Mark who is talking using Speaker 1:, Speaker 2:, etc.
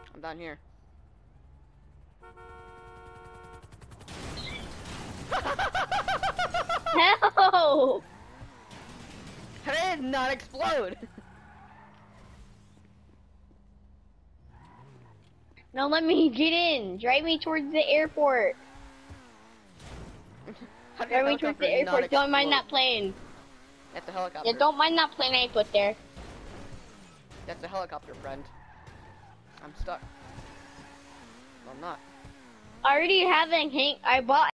Speaker 1: I'm down here.
Speaker 2: Help!
Speaker 1: How did it not explode?
Speaker 2: No, let me get in. Drive me towards the airport.
Speaker 1: How did
Speaker 2: Drive me towards the airport. Don't mind that plane.
Speaker 1: That's a helicopter.
Speaker 2: Yeah, don't mind that plane I put there.
Speaker 1: That's a helicopter, friend. I'm stuck. Well, I'm not.
Speaker 2: I already have I bought